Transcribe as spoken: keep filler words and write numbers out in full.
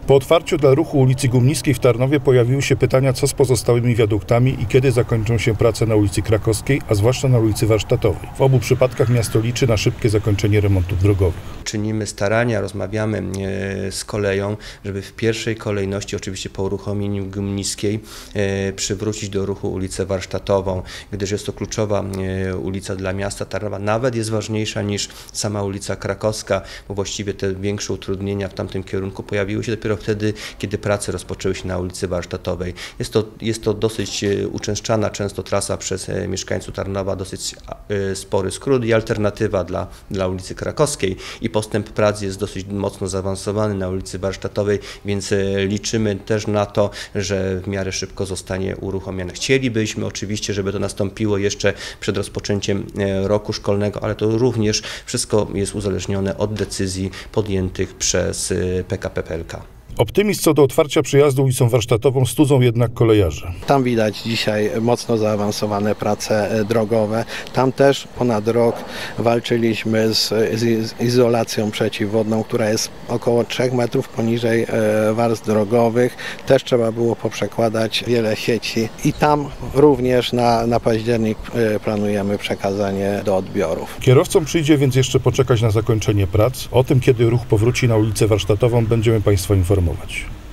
Po otwarciu dla ruchu ulicy Gumniskiej w Tarnowie pojawiły się pytania, co z pozostałymi wiaduktami i kiedy zakończą się prace na ulicy Krakowskiej, a zwłaszcza na ulicy Warsztatowej. W obu przypadkach miasto liczy na szybkie zakończenie remontów drogowych. Czynimy starania, rozmawiamy z koleją, żeby w pierwszej kolejności, oczywiście po uruchomieniu Gumniskiej, przywrócić do ruchu ulicę Warsztatową, gdyż jest to kluczowa ulica dla miasta Tarnowa. Nawet jest ważniejsza niż sama ulica Krakowska, bo właściwie te większe utrudnienia w tamtym kierunku pojawiły się dopiero wtedy, kiedy prace rozpoczęły się na ulicy Warsztatowej. Jest to, jest to dosyć uczęszczana często trasa przez mieszkańców Tarnowa, dosyć spory skrót i alternatywa dla, dla ulicy Krakowskiej. I postęp prac jest dosyć mocno zaawansowany na ulicy Warsztatowej, więc liczymy też na to, że w miarę szybko zostanie uruchomione. Chcielibyśmy oczywiście, żeby to nastąpiło jeszcze przed rozpoczęciem roku szkolnego, ale to również wszystko jest uzależnione od decyzji podjętych przez P K P P L K. Optymizm co do otwarcia przejazdu ulicą Warsztatową studzą jednak kolejarze. Tam widać dzisiaj mocno zaawansowane prace drogowe. Tam też ponad rok walczyliśmy z, z izolacją przeciwwodną, która jest około trzech metrów poniżej warstw drogowych. Też trzeba było poprzekładać wiele sieci i tam również na, na październik planujemy przekazanie do odbiorów. Kierowcom przyjdzie więc jeszcze poczekać na zakończenie prac. O tym, kiedy ruch powróci na ulicę Warsztatową, będziemy Państwa informować.